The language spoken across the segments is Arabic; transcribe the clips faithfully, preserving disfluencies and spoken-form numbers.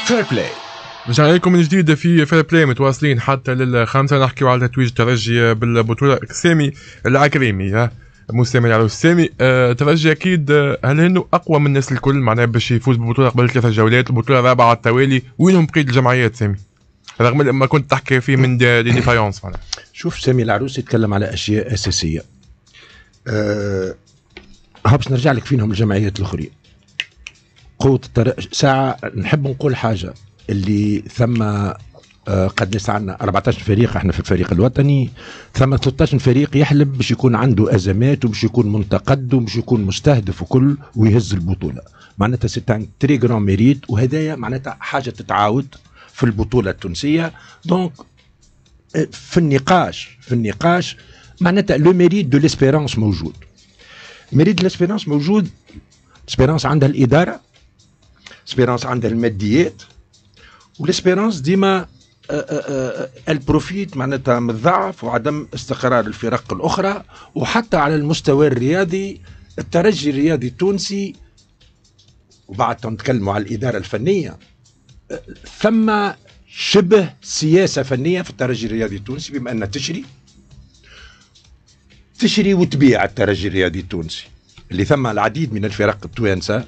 فير بلاي. رجعنا لكم من جديد في فير بلاي، متواصلين حتى للخامسة نحكيو على تتويج الترجي بالبطولة. سامي العكريمي، ها مو سامي العروس، سامي آه ترجي اكيد. آه هل انه اقوى من الناس الكل معناها باش يفوز بالبطولة قبل ثلاثة جولات، البطولة الرابعة على التوالي؟ وينهم بقية الجمعيات سامي رغم ما كنت تحكي فيه من دي ديفايونس؟ معناها شوف، سامي العروس يتكلم على اشياء اساسية. أه باش نرجع لك فينهم الجمعيات الاخرين. قوة الترجي ساعة نحب نقول حاجة، اللي ثم آه قد نسعى عنا أربعة عشر فريق، احنا في الفريق الوطني ثم ثلاثة عشر فريق يحلم باش يكون عنده ازمات وباش يكون منتقد وباش يكون مستهدف وكل ويهز البطولة. معناتها سي ان تري غران ميريت، وهدايا معناتها حاجة تتعاود في البطولة التونسية. دونك في النقاش في النقاش معناتها لو ميريت دو ليسبيرونس موجود. ميريت دو ليسبيرونس موجود. ليسبيرونس عندها الإدارة، ليسبيرونس عندها الماديات، والاسبيرونس ديما البروفيت معناتها من الضعف وعدم استقرار الفرق الاخرى. وحتى على المستوى الرياضي الترجي الرياضي التونسي، وبعد نتكلموا على الاداره الفنيه، ثم شبه سياسه فنيه في الترجي الرياضي التونسي، بما انها تشري تشري وتبيع. الترجي الرياضي التونسي اللي ثم العديد من الفرق التوانسه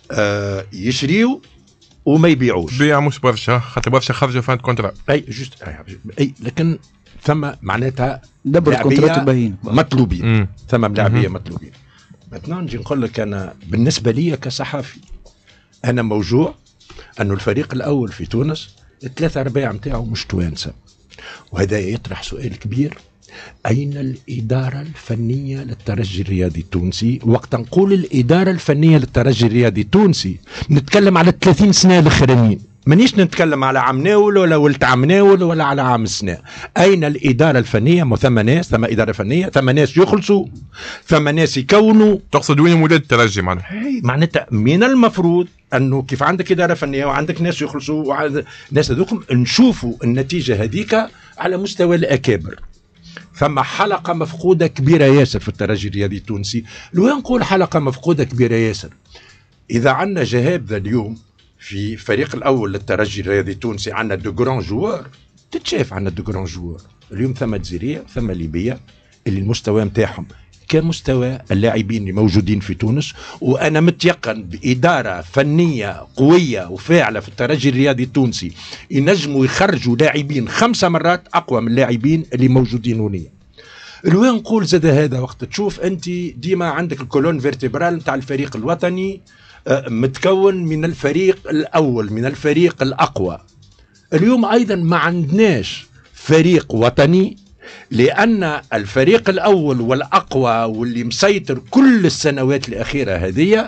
يشريوا وما يبيعوش. بيع مش برشا، خاطر برشا خرجوا فانت كونترا. اي جوست اي، لكن ثم معناتها دبر كونترات باين مطلوبين. مم. ثم لاعبيه مطلوبين. مثلا نجي نقول لك انا بالنسبه لي كصحفي، انا موجوع انه الفريق الاول في تونس الثلاثه ارباع نتاعو مش توانسه، وهذا يطرح سؤال كبير: أين الإدارة الفنية للترجي الرياضي التونسي؟ وقت نقول الإدارة الفنية للترجي الرياضي التونسي نتكلم على ثلاثين سنة الأخرانيين، مانيش نتكلم على عام ناول ولا ولت عام ناول ولا على عام السنة. أين الإدارة الفنية؟ ما ثم ناس، ثم إدارة فنية، ثم ناس يخلصوا، ثم ناس يكونوا. تقصد وين ولاد الترجي؟ معناها معناتها من المفروض أنه كيف عندك إدارة فنية وعندك ناس يخلصوا وعندك ناس هذوكم، نشوفوا النتيجة هذيك على مستوى الأكابر. ثم حلقة مفقودة كبيرة ياسر في الترجي الرياضي التونسي. لو نقول حلقة مفقودة كبيرة ياسر، إذا عندنا جهاب ذا اليوم في الفريق الأول للترجي الرياضي التونسي، عندنا دو جران جوار تتشاف، عندنا دو جران جوار اليوم، ثم جزيرية ثم ليبية اللي المستوى متاعهم كمستوى اللاعبين اللي موجودين في تونس. وأنا متيقن بإدارة فنية قوية وفاعلة في الترجي الرياضي التونسي ينجموا يخرجوا لاعبين خمسة مرات أقوى من اللاعبين اللي موجودين هنا. الوين نقول زاد هذا وقت تشوف أنت ديما عندك الكولون فيرتبرال نتاع الفريق الوطني متكون من الفريق الأول، من الفريق الأقوى. اليوم أيضا ما عندناش فريق وطني، لأن الفريق الأول والأقوى واللي مسيطر كل السنوات الأخيرة هذه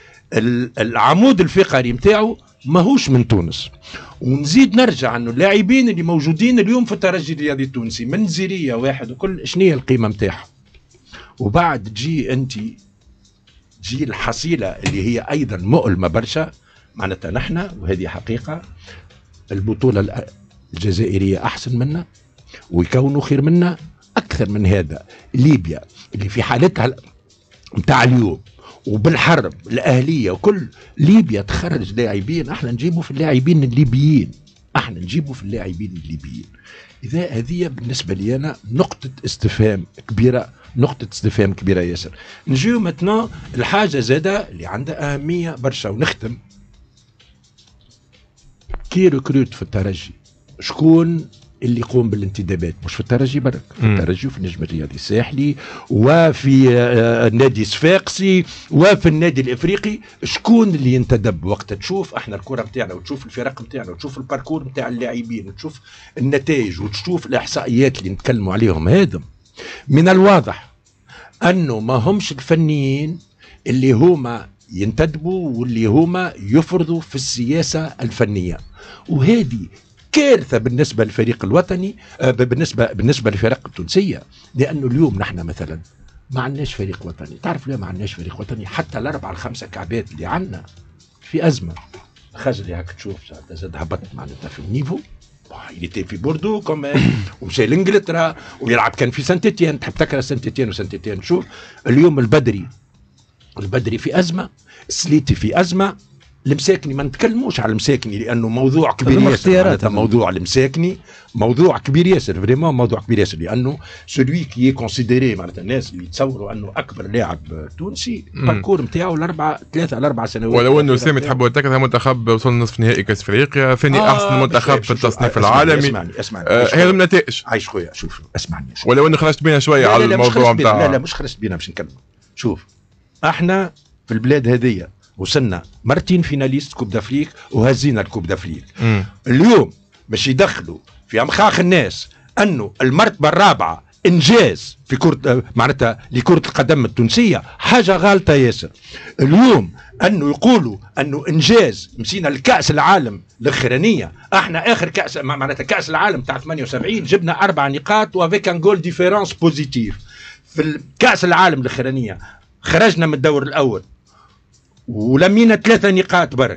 العمود الفقري متاعه ماهوش من تونس. ونزيد نرجع أنه اللاعبين اللي موجودين اليوم في الترجي الرياضي التونسي من زيرية واحد وكل شنية القيمة متاعها. وبعد تجي أنت تجي الحصيلة اللي هي أيضا مؤلمة برشا. معناتها نحن، وهذه حقيقة، البطولة الجزائرية أحسن منا ويكونوا خير منا أكثر من هذا. ليبيا اللي في حالتها متاع اليوم وبالحرب الأهلية وكل، ليبيا تخرج لاعبين، احنا نجيبوا في اللاعبين الليبيين، احنا نجيبوا في اللاعبين الليبيين. إذا هذه بالنسبة لي أنا نقطة استفهام كبيرة، نقطة استفهام كبيرة ياسر. نجيو مثلا الحاجة زادة اللي عندها أهمية برشا ونختم. كي ريكروت في الترجي شكون اللي يقوم بالانتدابات؟ مش في الترجي برك، في الترجي وفي النجم الرياضي الساحلي وفي النادي الصفاقسي وفي النادي الافريقي. شكون اللي ينتدب؟ وقت تشوف احنا الكره نتاعنا وتشوف الفرق نتاعنا وتشوف الباركور نتاع اللاعبين وتشوف النتائج وتشوف الاحصائيات اللي نتكلموا عليهم، هذا من الواضح انه ما همش الفنيين اللي هما ينتدبوا واللي هما يفرضوا في السياسه الفنيه. وهذه كارثة بالنسبة للفريق الوطني، بالنسبة بالنسبة للفرق التونسية. لأنه اليوم نحن مثلا ما عندناش فريق وطني. تعرف ليه ما عندناش فريق وطني؟ حتى الأربعة الخمسة كعبات اللي عندنا في أزمة. خجلي هاك تشوف زاد هبط معناتها في النيفو، يلي في بوردو كمان ومشي لإنجلترا ويلعب كان في سانتيتيان. تحب تكره سانتيتيان وسانتيتيان. شوف اليوم البدري البدري في أزمة، سليتي في أزمة، المساكني ما نتكلموش على المساكني لانه موضوع كبير ياسر. موضوع المساكني موضوع كبير ياسر، فريمون موضوع كبير ياسر، لانه سولوي كي كونسيديري معناتها الناس اللي يتصوروا انه اكبر لاعب تونسي الباركور نتاعو الاربعه ثلاثه لاربع سنوات. ولو انه سامي تحب تذكر منتخب وصل نصف نهائي كاس افريقيا، ثاني آه احسن منتخب في التصنيف العالمي. اسمعني اسمعني هذه النتائج. عايش خويا شوف اسمعني. ولو انه خرجت بينا شويه على الموضوع نتاع. لا لا مش خرجت بينا باش نكمل. شوف احنا في البلاد هذيا وصلنا مرتين فيناليست كوب دافريك وهزينا الكوب دافريك. اليوم باش يدخلوا في امخاخ الناس انه المرتبه الرابعه انجاز في كره معناتها لكره القدم التونسيه، حاجه غالطه ياسر. اليوم انه يقولوا انه انجاز مشينا لكاس العالم الاخرانيه، احنا اخر كاس معناتها كاس العالم تاع ثمانية وسبعين جبنا اربع نقاط وافيك ان جول ديفيرونس بوزيتيف. في كاس العالم الاخرانيه خرجنا من الدور الاول ولمينا ثلاثة نقاط برك،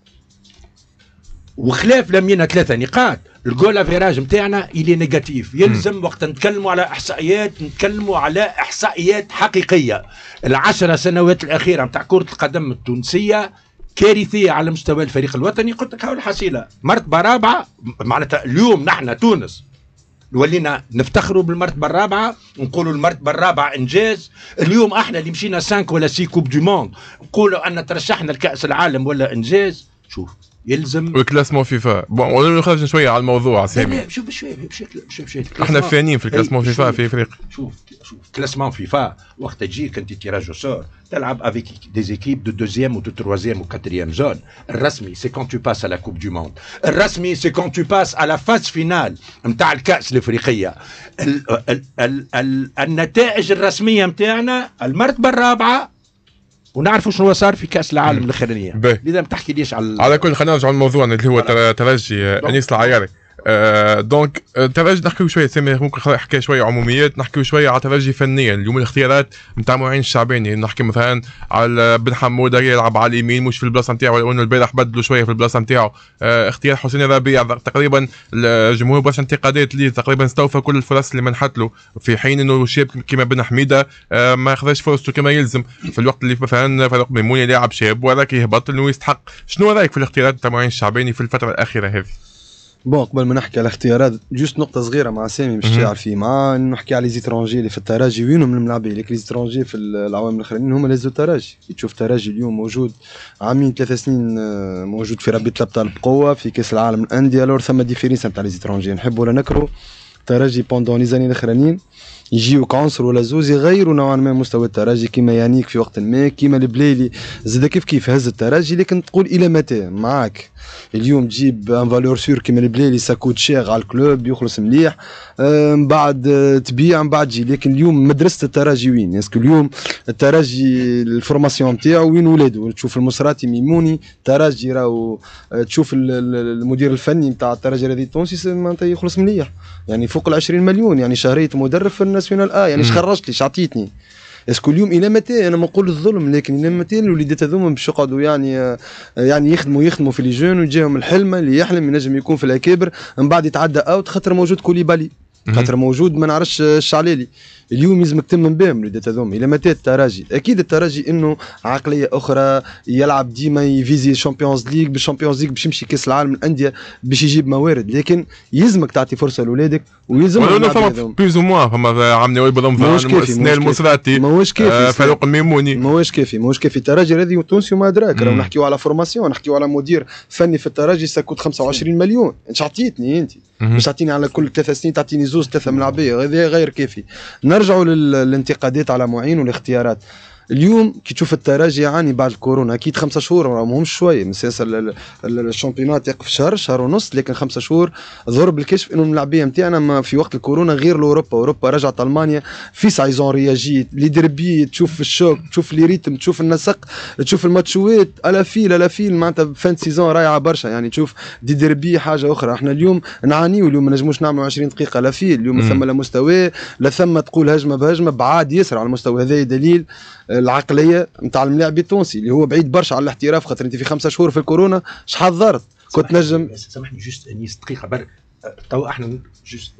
وخلاف لمينا ثلاثة نقاط الجول افيراج نتاعنا الي نيجاتيف. يلزم وقت نتكلموا على احصائيات نتكلموا على احصائيات حقيقيه. العشر سنوات الاخيره نتاع كره القدم التونسيه كارثيه على مستوى الفريق الوطني. قلت لك هاو الحصيله مرتبه رابعه، معناتها اليوم نحن تونس ولينا نفتخروا بالمرتبه الرابعه، نقولوا المرتبه الرابعه انجاز. اليوم احنا اللي مشينا خمسة ولا ستة كوب دو موند نقولوا ان ترشحنا لكاس العالم ولا انجاز. شوف يلزم والكلاسمون فيفا بون ولو خرجنا شويه على الموضوع سامي. شوف بشوي بشوي بشوي احنا فانين في الكلاسمون فيفا في افريقيا. شوف شوف كلاسمون فيفا وقت تجيك انت تيراج سور تلعب افيك دي زيكيب دو دوزيام و دو تروازيام و كاتريام زون. الرسمي سي كون تو باس على كوب دو موند، الرسمي سي كون تو باس على فاز فينال نتاع الكاس الافريقيه. ال ال ال ال النتائج الرسميه نتاعنا المرتبه الرابعه، ونعرفوا شنو صار في كاس العالم الاخرانيه. لذا ما تحكيليش على على كل. خلينا نرجعوا لموضوعنا اللي هو ترجي انيس العياري. آه دونك ترجي نحكيو شويه سامي، ممكن نحكي شويه عموميات، نحكيو شويه على ترجي فنيا. اليوم الاختيارات نتاع معين الشعباني، نحكي مثلا على بن حموده يلعب على اليمين مش في البلاصه نتاعو، ولو انه البارح بدلوا شويه في البلاصه نتاعو. آه اختيار حسين ربيع تقريبا الجمهور برشا انتقادات ليه، تقريبا استوفى كل الفرص اللي منحت له، في حين انه شاب كيما بن حميده آه ما خذاش فرصته كما يلزم في الوقت اللي مثلا فاروق ميموني لاعب شاب وراك يهبط انه يستحق. شنو رايك في الاختيارات نتاع معين الشعباني في الفتره الاخيره هذه؟ بون قبل ما نحكي على الاختيارات جوست نقطة صغيرة مع سامي باش تعرف فيه، مع نحكي على ليزيترونجي اللي في التراجي وينهم الملاعبين. ليك ليزيترونجي في العوامل الاخرين هما لازو تراجي. تشوف تراجي اليوم موجود عامين ثلاث سنين موجود في رابطة الابطال بقوة في كاس العالم الاندية. لور ثم ديفيرينس نتاع ليزيترونجي نحبوا ولا نكرهوا تراجي بوندون لي زاني الاخرانيين يجيو كونسر ولا زوز يغيروا نوعا ما مستوى التراجي، كيما يانيك في وقت ما، كيما البليلي زاد كيف كيف هز التراجي. لكن تقول الى متى معاك اليوم تجيب ان فالور سور كيما البليلي ساكوت شير على الكلوب يخلص مليح، من بعد تبيع من بعد تجي. لكن اليوم مدرسه التراجي وين؟ اسكو اليوم التراجي الفورماسيون نتاعو وين ولادو؟ تشوف المصراتي ميموني تراجي راهو، تشوف المدير الفني نتاع التراجي الرياضي التونسي معناتها يخلص مليح، يعني فوق ال عشرين مليون، يعني شهريه مدرب في الناسيونال اه، يعني اش خرجت لي اش عطيتني. اسكو اليوم الى متى؟ انا ما نقول الظلم، لكن الى متى الوليدات هذوما باش يقعدوا يعني يعني يخدموا يخدموا في لي جون ويجيهم الحلم اللي يحلم ينجم يكون في الاكابر من بعد يتعدى اوت خاطر موجود كوليبالي، خاطر موجود ما نعرفش الشعلالي. اليوم لازمك تمن بهم الوليدات هذوما. الى متى التراجي؟ اكيد التراجي انه عقليه اخرى، يلعب ديما يفيزي الشامبيونز ليغ، بالشامبيونز ليغ باش يمشي كاس العالم الانديه باش يجيب موارد. لكن يلزمك تعطي فرصه لاولادك ويلزم ولو فما بيز او موان، فما عمي ويب رمضان سنين المصراتي ماهوش كافي، فاروق الميموني ماهوش كافي ماهوش كافي. التراجي هذه تونسي وما ادراك، راهو نحكيو على فورماسيون، نحكيو على مدير فني في التراجي ساكوت خمسة وعشرين مليون. انت عطيتني انت باش تعطيني على كل ثلاث سنين تعطيني زوز ثلاثه ملاعبيه، هذا غير كافي. نرجعوا للانتقادات على معين والاختيارات. اليوم كي تشوف التراجي يعاني بعد الكورونا، اكيد خمسة شهور ماهمش شويه من سياسه الشامبيونات يقف شهر شهر ونص، لكن خمسة شهور ظهر بالكشف انه الملاعبيه نتاعنا في وقت الكورونا غير لاوروبا. اوروبا رجعت المانيا في سايزون رياجيت لي دربي، تشوف الشوك، تشوف لي ريتم، تشوف النسق، تشوف الماتشوات على فيل على فيل، معناتها فان سيزون رايعه برشا. يعني تشوف دي دربي حاجه اخرى. احنا اليوم نعانيو، اليوم ما نجموش نعملوا عشرين دقيقه لا فيل، اليوم ثم لا مستوى لا ثم تقول هجمه بهجمه بعاد يسرع على المستوى. هذا دليل العقليه نتاع الملاعب التونسي اللي هو بعيد برشا على الاحتراف، خاطر انت في خمسة شهور في الكورونا شحال حضرت كنت نجم. سامحني جوست انيس دقيقه برك، تو احنا جوست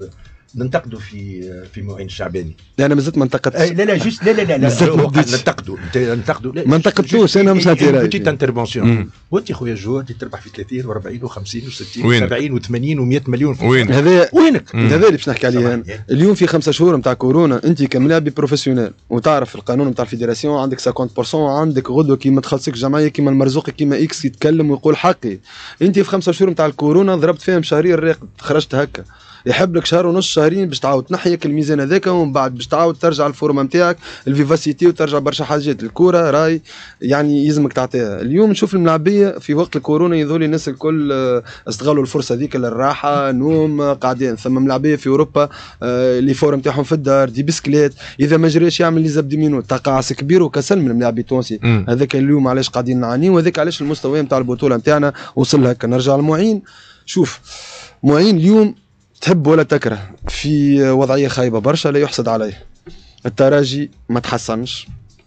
ننتقدوا في في معين الشعباني. لا انا مازلت ما انتقدتش. لا لا جوست لا لا لا لا ننتقدوا ننتقدوا ما انتقدتوش انا مش هاتي بتيت انترفونسيون. وانت خويا جو انت تربح في ثلاثين و40 و50 و60 و70 و80 و100 مليون. وين هذا وينك؟ هذا اللي باش نحكي عليه انا. اليوم في خمسة شهور نتاع كورونا انت كملاعب بروفيسيونيل وتعرف القانون نتاع الفيدراسيون عندك خمسين بالمئة عندك غدوه كيما تخلصك جمعيه كيما المرزوقي كيما اكس يتكلم ويقول حقي. انت في خمسة شهور نتاع الكورونا ضربت فيهم شهرين راقد خرجت هكا. يحب لك شهر ونص شهرين باش تعاود تنحيك الميزان هذاك ومن بعد باش تعاود ترجع الفورمه نتاعك الفيفاسيتي وترجع برشا حاجات. الكوره راي يعني يلزمك تعطيها. اليوم نشوف الملاعبيه في وقت الكورونا يظل الناس الكل استغلوا الفرصه هذيك للراحه نوم قاعدين. ثم ملاعبيه في اوروبا اللي فور نتاعهم في الدار دي بسكليت اذا ما جريش يعمل لي زبدي مينوت تقاعس كبير وكسل من الملاعب التونسي. هذاك اليوم علاش قاعدين نعاني وهذاك علاش المستوى نتاع البطوله نتاعنا وصل هكا. نرجع لمعين. شوف معين اليوم تحب ولا تكره في وضعية خايبة برشا لا يحسد عليه. التراجي ما تحسنش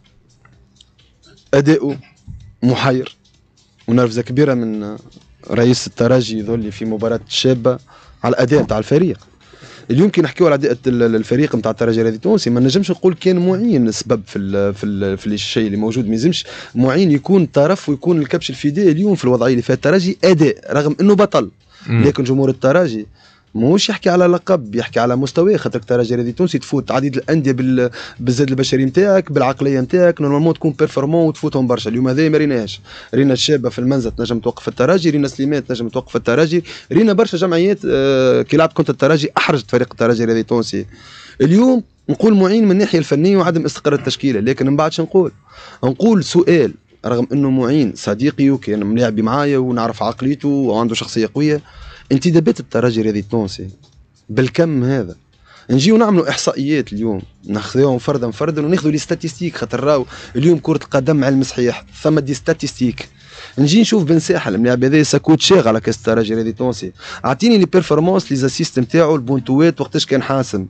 أداؤه محير ونرفزة كبيرة من رئيس التراجي يظل في مباراة شابة على الأداء نتاع الفريق. اليوم كي نحكيو على أداء الفريق نتاع الترجي الرياضي التونسي ما نجمش نقول كان معين السبب في ال في ال في الشيء اللي موجود. ما يلزمش معين يكون طرف ويكون الكبش الفداء اليوم في الوضعية اللي فيها الترجي أداء رغم أنه بطل. لكن جمهور الترجي موش يحكي على لقب يحكي على مستوى. خاطر الترجي الرياضي التونسي تفوت عديد الانديه بال... بالزاد البشري نتاعك بالعقليه نتاعك نورمالمون تكون بيرفورمون وتفوتهم برشا. اليوم هذا ما ريناش. رينا الشابه في المنزل تنجم توقف الترجي رينا سليمان تنجم توقف الترجي رينا برشا جمعيات آه كي لعبت كنت الترجي احرجت فريق الترجي الرياضي التونسي. اليوم نقول معين من الناحيه الفنيه وعدم استقرار التشكيله. لكن من بعد نقول نقول سؤال رغم انه معين صديقي وكان ملاعبي معايا ونعرف عقليته وعنده شخصيه قويه. انتدابات الترجي الرياضي التونسي بالكم هذا نجيو نعملوا احصائيات اليوم ناخذوهم فردا فردا وناخذوا لي ستاتيستيك. خاطر راهو اليوم كره القدم علم صحيح ثم دي ستاتيستيك. نجي نشوف بن ساحل اللاعب هذا ساكوت شاغ على كاس الترجي الرياضي التونسي. اعطيني لي بيرفورمانس لي زاسيست نتاعو البونتوات وقتاش كان حاسم.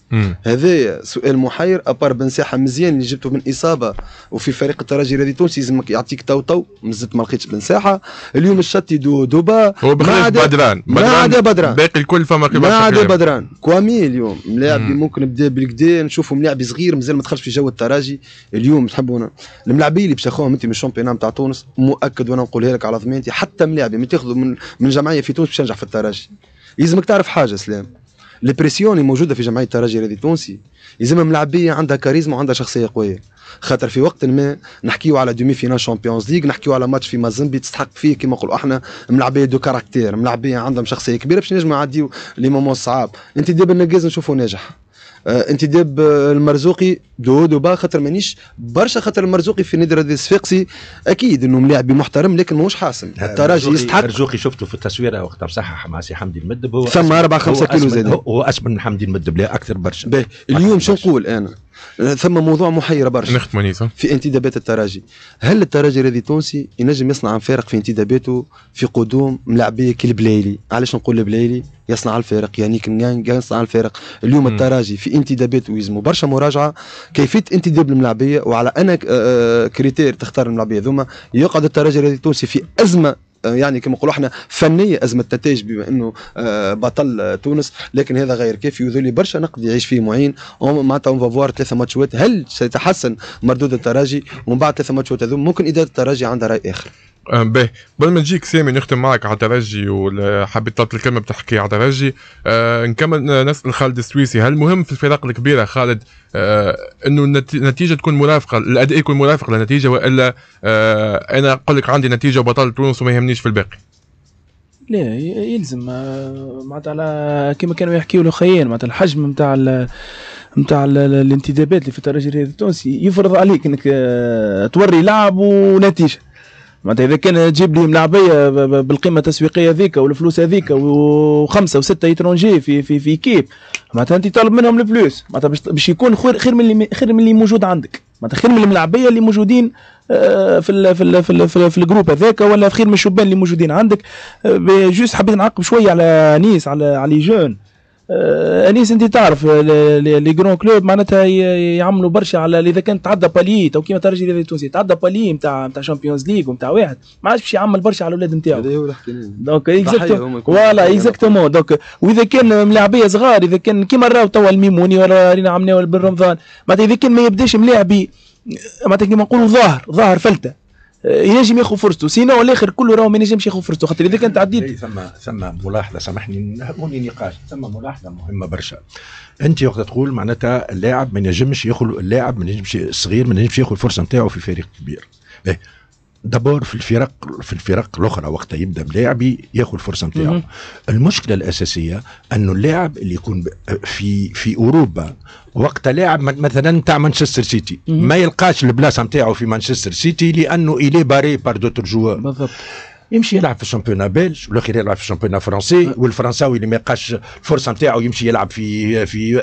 هذا سؤال محير. ابار بن ساحه مزيان اللي جبته من اصابه وفي فريق الترجي الرياضي التونسي لازمك يعطيك تو تو مزت ما لقيتش بن ساحه. اليوم الشتي دو دوبا هو بخلاف بدران ما عدا بدران باقي الكل فما ما عدا بدران كوامي. اليوم ملاعب ممكن نبدا بالكدا نشوفوا ملاعب صغير مازال ما دخلش في جو الترجي. اليوم نحبوا الملاعبين اللي باش تاخذهم انت من الشامبيون نتاع تونس مؤكد وانا نقولها لك على ضمانتي حتى ملاعبي ما تاخذوا من من جمعيه في تونس باش تنجح في الترجي. لازمك تعرف حاجه سلام البريسيون اللي موجوده في جمعيه الترجي الرياضي التونسي يلزم ملاعبيه عندها كاريزما وعندها شخصيه قويه. خاطر في وقت ما نحكيو على دومي فينال شامبيونز ليغ نحكيو على ماتش في مازنبي تستحق فيه كما نقولوا احنا ملاعبيه دو كاركتير ملاعبيه عندهم شخصيه كبيره باش نجموا يعديو لي مومون صعاب. انت دابا النقاز نشوفوا ناجح. آه انت داب المرزوقي دو دو با خاطر مانيش برشا خاطر المرزوقي في نادي الرياضي الصفاقسي اكيد انه ملاعبي محترم لكن ماهوش حاسم. الترجي يستحق. المرزوقي شفته في التصويره وقت مصحح مع سي حمدي المدب هو ثم أربعة خمسة كيلو زاد هو اسمن من حمدي المدب لا اكثر برشا. اليوم شو نقول انا ثم موضوع محير برشا في انتدابات الترجي. هل الترجي الرياضي التونسي ينجم يصنع فارق في انتداباته في قدوم ملاعبيه كالبلايلي؟ علاش نقول البلايلي يصنع الفارق يعني كنغانغ يصنع الفارق. اليوم الترجي في انتداباته يلزموا برشا مراجعه كيفيه انتداب الملاعبيه وعلى انا كريتير تختار الملاعبيه ذوما. يقعد الترجي الرياضي التونسي في ازمه يعني كما نقولوا احنا فنيه ازمه تتاج بما انه بطل تونس. لكن هذا غير كافي وذولي برشا نقد يعيش فيه معين. معناتها اون فافوار ثلاثه ماتشات هل سيتحسن مردود الترجي ومن بعد ثلاثه ماتشات هذوم ممكن اداره الترجي عندها راي اخر. باهي قبل ما نجيك سامي نختم معك على الترجي وحبيت طلبت الكلمه بتحكي على الترجي. أه نكمل نسال خالد السويسي. هل مهم في الفرق الكبيره خالد أه انه النتيجه تكون مرافقه الاداء يكون مرافق للنتيجه والا أه انا اقول لك عندي نتيجه وبطل تونس وما يهمنيش في الباقي؟ لا يلزم معناتها على كما كانوا يحكيوا الاخيين معناتها الحجم نتاع نتاع الانتدابات اللي في الترجي الرياضي التونسي يفرض عليك انك توري لعب ونتيجه. معناتها اذا كان تجيب لي ملاعبيه بالقيمه التسويقيه ذيك والفلوس هذيك وخمسه وسته يترونجي في في في كيب معناتها انت طالب منهم الفلوس معناتها باش يكون خير خير من اللي خير من اللي موجود عندك معناتها خير من الملاعبيه اللي موجودين في ال في ال في ال في, في الجروب هذاك ولا خير من الشبان اللي موجودين عندك. جوست حبيت نعقب شويه على نيس على على جون آه انيس انت تعرف لي جرون كلوب معناتها يعملوا برشا على اذا كان تعدى بالي او كيما ترجي الرياضي التونسي تعدى بالي نتاع نتاع شامبيونز ليغ ونتاع واحد ما عادش باش يعمل برشا على الاولاد نتاعو. هذا هو الاحتلال. دونك اكزاكتومون فوالا اكزاكتومون دونك واذا كان ملاعبيه صغار اذا كان كيما راهو توا الميموني ولا رينا عملناه بالرمضان معناتها اذا كان ما يبداش ملاعبي معناتها كيما نقولوا ظاهر ظاهر فلته ينجم ياخذ فرصته سينو الاخر كله راهو ما ينجمش ياخذ فرصته خاطر اذا كان تعديت ثم ثم ملاحظه سامحني هوني نقاش ثم ملاحظه مهمه برشا. انت وقت تقول معناتها اللاعب ما ينجمش ياخذ اللاعب ما ينجمش الصغير ما ينجمش ياخذ الفرصه نتاعو في فريق كبير. إيه. دابور في الفرق في الفرق الاخرى وقتها يبدا بلاعبي ياخذ الفرصه نتاعو. المشكله الاساسيه انه اللاعب اللي يكون في في اوروبا وقت لاعب مثلا تاع مانشستر سيتي ما يلقاش البلاصه نتاعو في مانشستر سيتي لانه الي باري بار دوتر جوار. بالضبط. يمشي يلعب في الشامبيونا بلج والاخر يلعب في الشامبيونا فرنسي والفرنساوي اللي ما يلقاش الفرصه نتاعو يمشي يلعب في في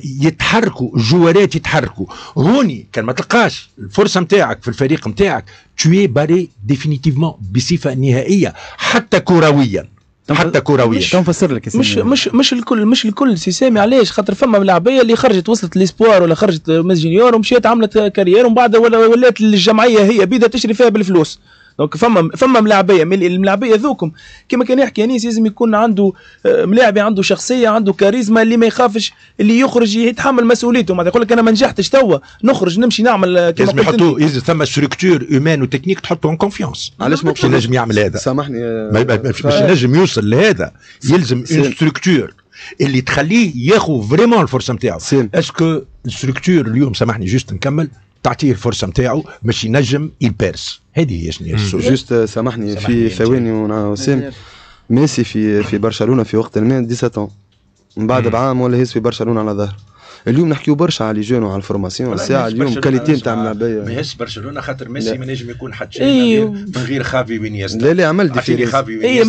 يتحركوا الجوارات يتحركوا. هوني كان ما تلقاش الفرصه نتاعك في الفريق نتاعك توي باري ديفينيتيفمون بصفه نهائيه حتى كرويا حتى كرويا. تنفسر لك مش مش مش الكل مش الكل سي سامي علاش خاطر فما لاعبيه اللي خرجت وصلت ليسبوار ولا خرجت ماس جونيور ومشيت عملت كارير ومن بعد ولات الجمعيه هي بيدا تشري فيها بالفلوس. دونك فما فما ملاعبيه من الملاعبيه ذوكم كما كان يحكي انيس لازم يكون عنده ملاعبي عنده شخصيه عنده كاريزما اللي ما يخافش اللي يخرج يتحمل مسؤوليته. ما يقول لك انا ما نجحتش توا نخرج نمشي نعمل كما لازم يحطوا يلزم ثم ستركتور هيومان وتكنيك تحطوا اون كونفيونس. علاش ما ينجم يعمل هذا؟ سامحني باش ينجم يوصل لهذا يلزم اون ستركتور اللي تخليه ياخذ فريمون الفرصه نتاعو. اسكو الستركتور اليوم سامحني جوست نكمل تعطيه الفرصه نتاعو باش ينجم يبارس. هذه هي شنو السوجي. جوست سامحني في ثواني ونعاوسم ميسي في في برشلونه في وقت ما سبعة عشر من بعد بعام ولا هيز في برشلونه على ظهر. اليوم نحكيو برشا على لي جون وعلى الفورماسيون الساعه اليوم كاليتي نتاع الملاعبيه ما يهزش برشلونه خاطر ميسي ما نجم يكون حتى شيء من غير خافي وينيستا. لا لا عمل ديفيرينس اي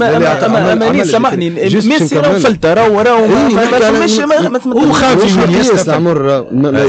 ما سامحني ميسي راهو فلتة راهو راهو ما وخافي وينيستا العمر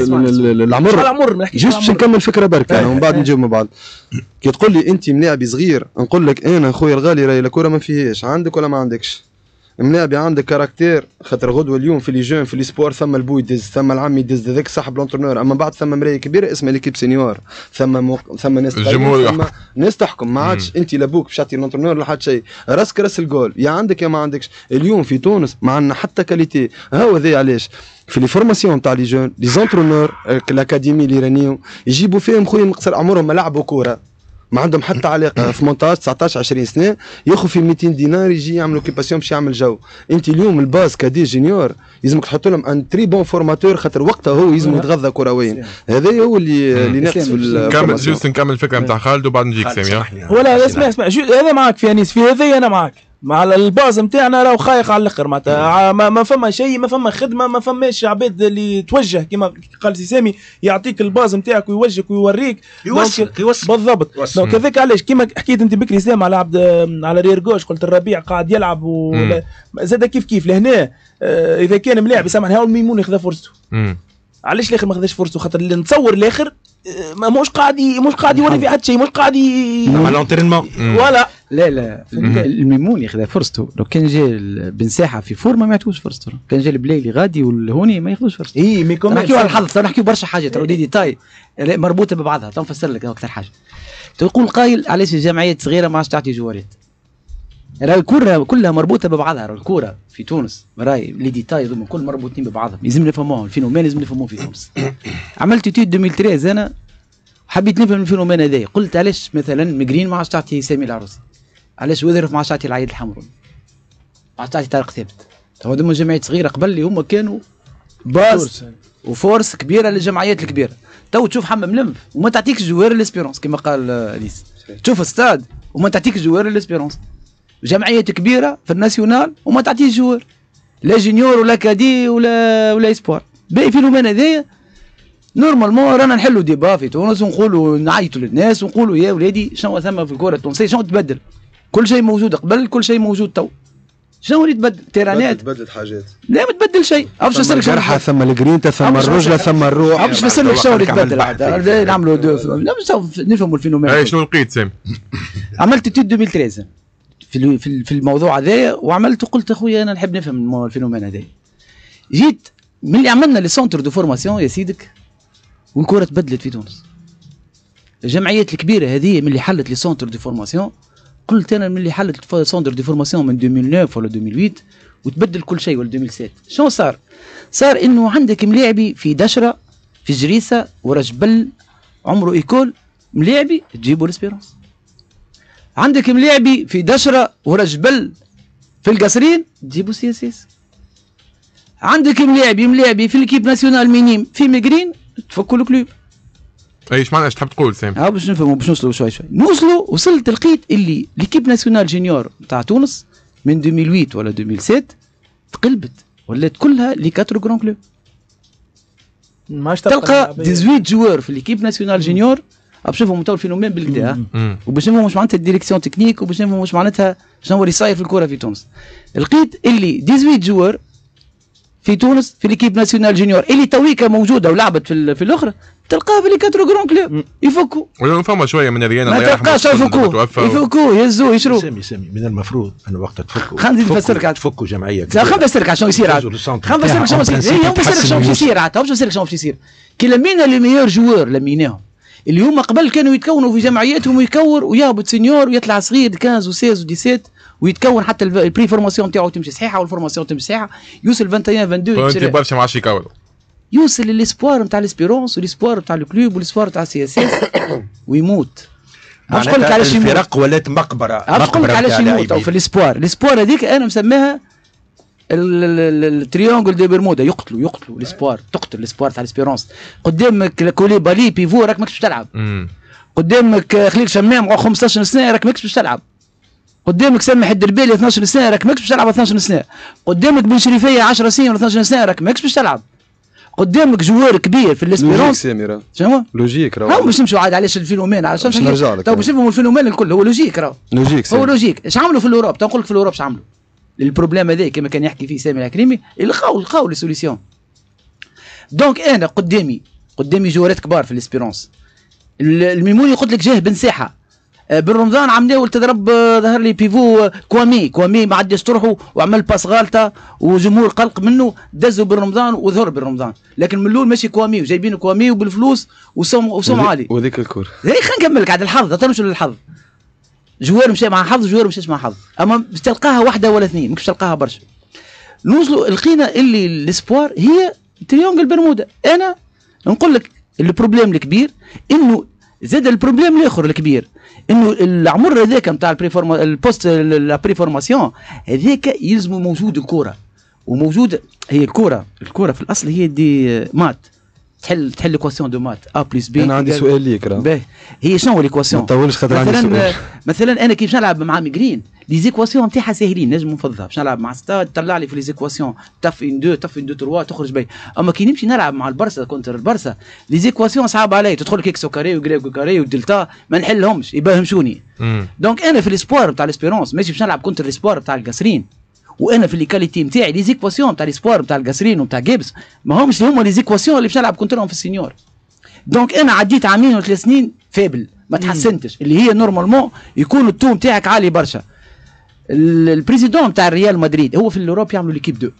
العمر العمر جوست باش نكمل فكره برك انا ومن بعد نجاوب مع بعض. كي تقول لي انت ملاعبي صغير نقول لك انا خويا الغالي راهي الكره ما فيهاش عندك ولا ما عندكش ملاعبي عندك كاركتير خاطر غدوه اليوم في لي جون في لي سبور ثم البو يدز ثم العم يدز ذاك صاحب لونترونور اما بعد ثم مرايه كبيره اسمها ليكيب سينيور ثم موق... ثم ناس ثم ناس تحكم ما عادش انت لابوك باش تعطي لونترونور لا حد شيء راسك راس الجول يا عندك يا ما عندكش. اليوم في تونس ما عندنا حتى كاليتي هاو ذي علاش في لي فورماسيون تاع لي جون لي زونترونور الاكاديمي الايرانيه يجيبوا فيهم خويا مقصر عمرهم ما لعبوا كوره ما عندهم حتى علاقه في مونتاج تسعطاش عشرين سنه ياخذ في مئتين دينار يجي يعمل اوكيباسيون باش يعمل جو. انت اليوم الباز كادي جونيور لازمك تحط لهم ان تري بون فورماتور خاطر وقتها هو يلزم يتغذى كرويا. هذا هو اللي اللي ناقص في كمل جوست نكمل الفكره نتاع خالد وبعد نجيك سامي. ولا اسمع اسمع هذا معك في انيس في هذا انا معك مع الباز نتاعنا راهو خايق على الاخر معناتها ما, ما فما شيء ما فما خدمه ما فماش عباد اللي توجه كما قال سي سامي يعطيك الباز نتاعك ويوجهك ويوريك يوصلك يوصل بالضبط. دونك هذاك علاش كما حكيت انت بكري سلام على عبد على رير جوش قلت الربيع قاعد يلعب ولا زاد كيف كيف لهنا آه اذا كان ملاعب سامحني هاو الميمون ياخذ فرصته. علاش الاخر ما خذاش فرصته خاطر اللي نتصور الاخر ما مش قاعد مش قاعد يولي في حد شيء مش قاعد مع لونترينمون ولا لا لا الميمون ياخذ فرصته. لو كان جا بن ساحه في فورمه ما يعطوش فرصته كان جا البلايلي غادي والهوني ما ياخذوش فرصته. اي مي كومون نحكيو على الحظ نحكيو برشا حاجات راه دي تاي مربوطه ببعضها. تنفسر لك اكثر حاجه تقول قايل علاش الجمعيات صغيره ما عادش تعطي جوارات. راهي الكره كلها مربوطه ببعضها. راهي الكره في تونس راهي لي ديتاي هذوما كل مربوطين ببعضهم لازم نفهموهم الفينومين لازم نفهموه في تونس. عملت تيت ألفين وثلاثة عشر انا حبيت نفهم الفينومين هذايا قلت علاش مثلا مجرين ما عادش تعطي سامي العروسي علاش وذرف ما عادش تعطي العيد الحمروني ما عادش تعطي طارق ثابت. هذوما جمعيات صغيره قبل اللي هما كانوا باز وفورس كبيره للجمعيات الكبيره. تو تشوف حمام لمف وما تعطيكش جوار الاسبيرونس كما قال انيس تشوف استاد وما تعطيكش جوار الاسبيرونس. جمعيات كبيره في الناسيونال وما تعطيش جوار لا جونيور ولا كادي ولا ولا اسبوار. باقي فينومين هذايا نورمالمون رانا نحلوا ديبا في تونس ونقولوا نعيطوا للناس ونقولوا يا ولادي شنو ثم في الكره التونسيه شنو تبدل. كل شيء موجود قبل كل شيء موجود تو. شنو اللي تبدل؟ تيرانات تبدلت حاجات لا ما تبدل شيء. باش نفسر لك شنو ثم الجرينتا ثم الرجله ثم الروح باش نفسر لك شنو اللي تبدل عاد نعملوا لا نفهموا الفينومين. اي شنو لقيت سامي؟ عملت تيت ألفين وثلاثة في في الموضوع هذايا وعملت وقلت اخويا انا نحب نفهم الفينومين هذايا. جيت من اللي عملنا لي سونتر دو فورماسيون يا سيدك والكره تبدلت في تونس. الجمعيات الكبيره هذه من اللي حلت لي سونتر دو فورماسيون، قلت انا من اللي حلت سونتر دو فورماسيون من ألفين وتسعة ولا ألفين وثمانية وتبدل كل شيء، ولا ألفين وسبعة. شنو صار؟ صار انه عندك ملاعبي في دشره في جريسه ورا جبل عمره ايكول، ملاعبي تجيبوا الاسبيرونس. عندك ملاعبي في دشره ورا جبل في القصرين تجيبوا سي اس اس. عندك ملاعبي ملاعبي في الكيب ناسيونال مينيم في ميغرين تفكوا الكلوب. اي ايش معنى ايش تحب تقول سامي؟ اه باش نفهموا باش نوصلوا شوي شوي. نوصلوا وصلت لقيت اللي ليكيب ناسيونال جونيور نتاع تونس من ألفين وثمانية ولا ألفين وسبعة تقلبت ولات كلها لي كاتر جران كلوب. تلقى ثمانية عشر جوار في ليكيب ناسيونال جونيور باش نفهموا تو الفينومين بالكدا، وباش نفهموا واش معناتها الديريكسيون تكنيك، وباش نفهموا واش معناتها شنو هو اللي صاير في الكره في تونس. لقيت اللي ثمانية عشر جوار في تونس في ليكيب ناسيونال جونيور اللي تويكا موجوده ولعبت في, في الاخرى تلقاها في لي كاترو جران كلوب يفكوا. ولا فما شويه من ريان ما تلقاش يفكوا يفكوا يهزوا يشروا. سامي سامي من المفروض ان وقت تفكوا خلينا نفسر لك تفكوا جمعيه. خلينا نفسر لك شنو يصير عاد. خلينا نفسر لك شنو يصير. هي نفسر لك شنو يصير عاد. باش نفسر لك شنو يصير. كي لمينا لي ميور جوار لميناهم اللي هما قبل كانوا يتكونوا في جمعياتهم ويكور ويهبط سينيور ويطلع صغير خمسة و16 و17 ويتكون حتى البري فورماسيون نتاعو تمشي صحيحه والفورماسيون تمشي صحيحه يوصل واحد وعشرين اثنين وعشرين انت برشا ما عادش يكوروا يوصل للاسبوار نتاع ليسبيرونس والاسبوار نتاع الكلوب والاسبوار نتاع سي اس اس ويموت. باش نقول لك علاش يموت. الفرق ولات مقبره. باش نقول لك علاش يموت. او في الاسبوار الاسبوار هذيك انا مسميها التريونغل دي برمودا. يقتلوا يقتلوا الاسبوار تقتل الاسبوار تاع ليسبيرونس. قدامك كوليبالي بيفو راك ماكش تلعب. قدامك خليل شمام خمسطاش سنه راك ماكش باش تلعب. قدامك سامح الدربالي اثناش سنه راك ماكش باش تلعب اثناش سنه. قدامك بن شريفيه عشر سنين ولا اثناش سنه راك ماكش باش تلعب. قدامك جوار كبير في الاسبيرونس. شنو لوجيك راه هاو باش نمشوا عاد علاش الفينومين علاش نرجع لك تو باش نفهموا الفينومين الكل. هو لوجيك راه لوجيك هو لوجيك. اش عملوا في الاوروب؟ تنقول لك في الاوروب اش عملوا البروبليم هذا كما كان يحكي فيه سامي العكريمي. لقاو لقاو لي سوليسيون. دونك انا قدامي قدامي جوارات كبار في الاسبيرونس. الميموني قلت لك جاه بن ساحه بالرمضان عملوا تضرب ظهر لي بيفو كوامي كوامي ما عداش تروحوا وعمل باس غالطه وجمهور قلق منه دزوا بالرمضان وظهر بالرمضان. لكن من الاول ماشي كوامي وجايبين كوامي وبالفلوس وسوم وسوم عالي. وذيك الكور هي خلينا نكمل لك عاد الحظ تنمشوا للحظ. جوار مشى مع حظ جوار مشاش مع حظ. اما باش تلقاها واحده ولا اثنين ماكش تلقاها برشا. نوصلوا لقينا اللي الاسبوار هي تريونغل برمودا. انا نقول لك البروبليم الكبير انه زاد البروبليم الاخر الكبير انه العمر هذاك نتاع البريفورما البوست البريفورماسيون هذاك يلزموا موجود الكره وموجود. هي الكره الكره في الاصل هي دي مات تحل تحل ليكواسيون دو مات ا بلس بي. انا عندي سؤال ليك راه باهي هي شنو ليكواسيون؟ ما تطولش خاطر عندي سؤال. مثلا انا كي باش نلعب مع ميغرين لي زيكواسيون نتاعها ساهلين نجم نفضها. باش نلعب مع ستاد طلع لي في لي زيكواسيون تاف ان دو تاف ان دو ثلاثة تخرج باهي. اما كي نمشي نلعب مع البرسا كونتر البرسا لي زيكواسيون صعب علي. تدخل لك اكسو كاري وغريغو كاري ودلتا ما نحلهمش يباهمشوني. دونك انا في الاسبوار نتاع ليسبيرونس ماشي باش نلعب كونتر الاسبوار نتاع القصرين. وانا في لي كاليتي نتاعي لي زيكواسيون نتاع الاسبوار نتاع القصرين ونتاع جيبس ما همش هما لي زيكواسيون اللي باش نلعب كونترهم في السينيور. دونك انا عديت عامين وثلاث سنين فابل ما تحسنتش اللي هي نورمالمون يكون التو نتاعك عالي برشا. البريزيدون نتاع الريال مدريد هو في الاوروب يعملوا ليكيب دو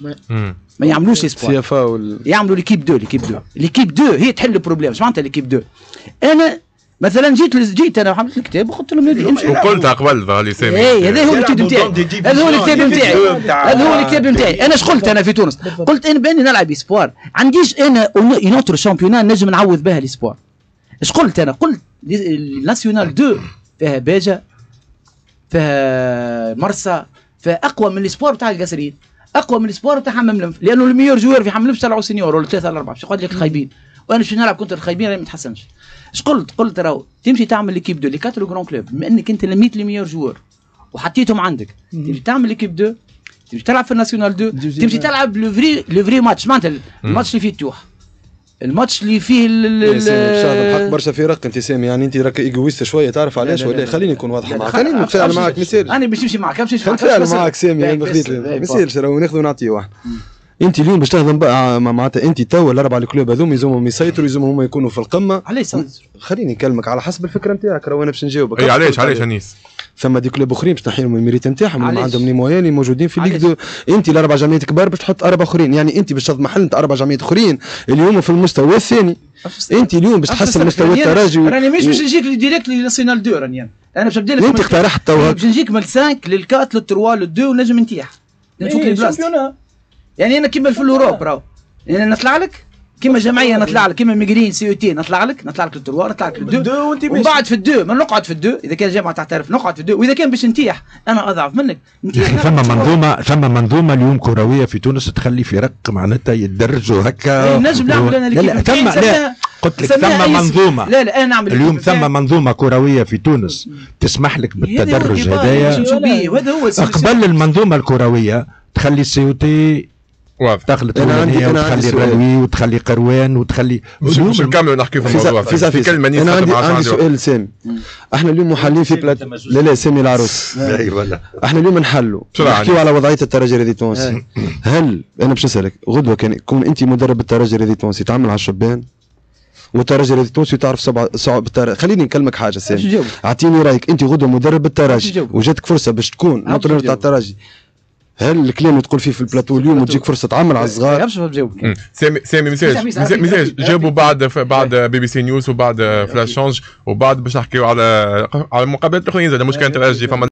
ما يعملوش اسبوار سي اف وال... يعملوا ليكيب دو ليكيب دو ليكيب دو هي تحل البروبليم. اش معناتها ليكيب دو؟ انا مثلا جيت جيت انا وحملت الكتاب وقلت لهم امشي وقلتها قبل ظهر لي سامي اي هذا هو الكتاب نتاعي هذا هو الكتاب نتاعي هذا هو الكتاب نتاعي. انا اش قلت انا في تونس؟ قلت انا باني نلعب اسبوار عنديش انا ينوتر شامبيونان نجم نعوض بها الاسبوار. اش قلت انا؟ قلت الناسيونال دو فيها باجه فيها مرسى فيها اقوى من الاسبوار تاع القصرين اقوى من الاسبوار تاع حمام لمف لانه الميور جوار في حمام لمف طلعوا سينيور ولا ثلاثه ولا اربعه. باش نقعد لك الخايبين وانا باش نلعب كنت الخايبين ما تحسنش. اش قلت؟ قلت راهو تمشي تعمل ليكيب دو لي كاتر جران كلوب بما انك انت لميت لي ميور جوار وحطيتهم عندك تمشي تعمل ليكيب دو تمشي تلعب في الناسيونال دو تمشي تلعب لو فري لو فري ماتش معناتها الماتش اللي فيه التوح الماتش اللي فيه الحق برشا فرق انت سامي يعني انت راك ايجويست شويه تعرف علاش ولا خليني نكون واضح معك خليني نتفاعل معك مثال انا باش نمشي معك باش نمشي معك نتفاعل معك سامي انا خذيت مثال راهو ناخذ ونعطيه واحد. انت اليوم باش تخدم بقى معناتها انت تو الاربعه الكلوب هذوما يلزمهم يسيطروا يلزمهم هما يكونوا في القمه. علاش خليني نكلمك على حسب الفكره نتاعك راهو انا باش نجاوبك. اي علاش علاش انيس ثم دي كلوب اخرين باش تنحي لهم الميريت نتاعهم اللي عندهم لي موان اللي موجودين في ليغ دو. انت الاربع جمعيات كبار باش تحط اربع اخرين، يعني انت باش تضمن حل انت اربع جمعيات اخرين اليوم في المستوى الثاني. انت اليوم باش تحسن مستوى التراجي. راني مش باش نجيك ديريكت للناسيونال دو، راني انا باش نبدا لك انت اقترحت توا باش نجيك من خمسة للأربعة للثلاثة للدو ونجم نتيح نشوف لي بلاصه. يعني انا كيما في الاوروب راهو يعني نطلع لك كيما جمعيه نطلع لك كيما ميغرين سي او تي نطلع لك نطلع لك للتروار نطلع لك للدو ومن بعد في الدو ما نقعد في الدو اذا كان جامعه تعترف نقعد في الدو، واذا كان باش نتيح انا اضعف منك نتيح. ثم منظومه ثم منظومه اليوم كرويه في تونس تخلي فرق معناتها يتدرجوا هكا. نجم نعمل انا لا لا ثم لا قلت لك ثم منظومه. لا لا انا نعمل اليوم ثم منظومه كرويه في تونس تسمح لك بالتدرج هذايا. هذا هو قبل المنظومه الكرويه تخلي السي او تي واضح دخلت اولانيه وتخلي الرلوي وتخلي قروان وتخلي باش نكملوا نحكي في الموضوع في, في كلمه. انا عندي, عندي سؤال سامي. احنا اليوم محلين في بلاد لا لا سامي العروس. ايوه احنا اليوم نحلوا نحكيوا على وضعيه الترجي الرياضي التونسي. هل انا باش نسالك غدوه كان يكون انت مدرب الترجي الرياضي التونسي تعمل على الشبان والترجي الرياضي التونسي تعرف صعب صعب خليني نكلمك حاجه سامي، اعطيني رايك انت غدوه مدرب الترجي وجاتك فرصه باش تكون مطرير تاع الترجي، هل الكلام اللي تقول فيه في البلاتو اليوم وتجيك فرصه تعمل على الصغار؟ ما بجاوبك. سامي سامي ميساج ميساج جاوبوا بعد بعد بي بي سي نيوز وبعد فلاش شونج وبعد باش نحكيو على على المقابلات الاخرين زاد مش كان ترجي فما